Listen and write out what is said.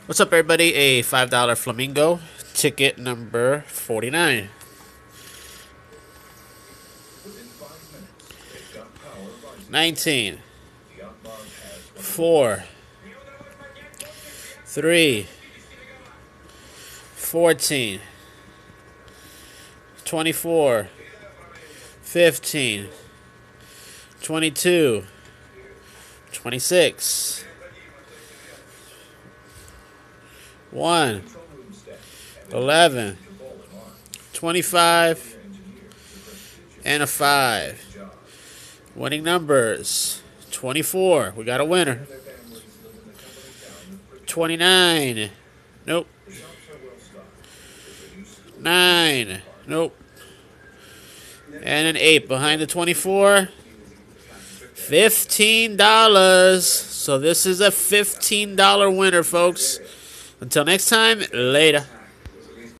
What's up, everybody? A $5 Flamingo ticket number 49. $19, $4, $3, $14, $24, $15, $22, $26, $1, $11, $25, and a $5. Winning numbers: 24. We got a winner. 29. Nope. 9. Nope. And an 8 behind the 24. $15. So this is a $15 winner, folks. Until next time, later.